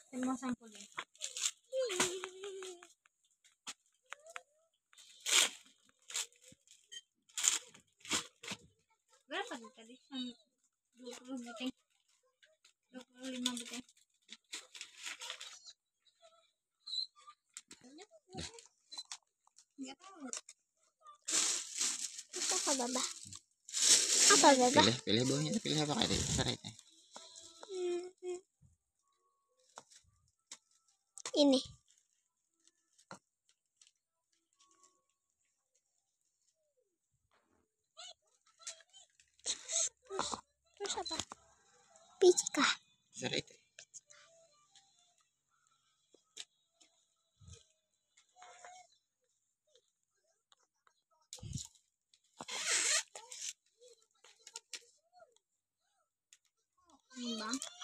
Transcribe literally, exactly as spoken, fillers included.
Mau sampulin. Berapa nih tadi? dua puluh buting. dua puluh lima buting. Enggak tahu. Apa Baba? Apa Baba? Pilih, pilih bawahnya, pilih apa kali? Sarete. Ini. Terus apa? Biji kah? Sarete. Ini bang.